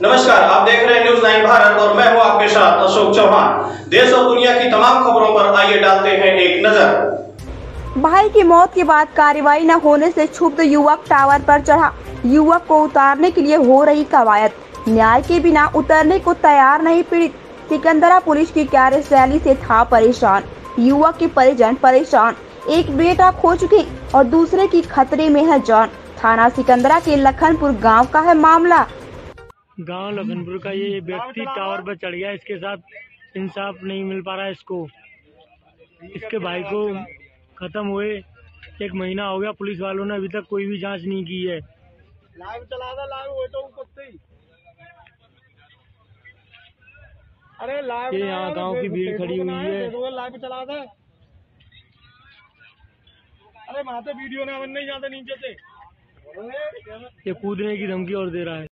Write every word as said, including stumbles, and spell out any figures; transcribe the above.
नमस्कार, आप देख रहे हैं न्यूज नाइन भारत और मैं हूं आपके साथ अशोक चौहान। देश और दुनिया की तमाम खबरों पर आइए डालते हैं एक नजर। भाई की मौत के बाद कार्रवाई न होने से क्षुब्ध युवक टावर पर चढ़ा। युवक को उतारने के लिए हो रही कवायद, न्याय के बिना उतरने को तैयार नहीं पीड़ित। सिकंदरा पुलिस की कार्यशैली से था परेशान। युवक के परिजन परेशान, एक बेटा खो चुके और दूसरे की खतरे में है जान। थाना सिकंदरा के लखनपुर गाँव का है मामला। गांव लखनपुर का ये व्यक्ति टावर पर चढ़ गया। इसके साथ इंसाफ नहीं मिल पा रहा है इसको। इसके भाई को खत्म हुए एक महीना हो गया, पुलिस वालों ने अभी तक कोई भी जांच नहीं की है। लाइव चला था, लाइव वो तो ऊपर ही। अरे लाइव ये यहाँ गांव की भीड़ खड़ी हुई है। लाइव चला था। अरे वहाँ से वीडियो ना नहीं जाता नीचे से। ये कूदने की धमकी और दे रहा है।